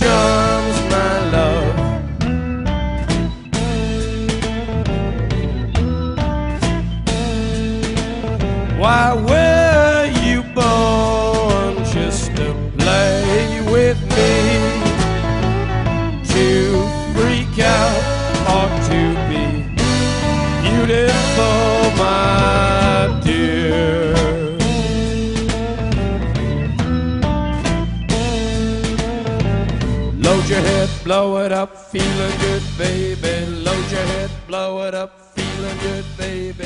charms, my love. Why were you born just to play with me? To freak out or to be beautiful, my dear? Load your head, blow it up, feeling good, baby. Load your head, blow it up, feeling good, baby.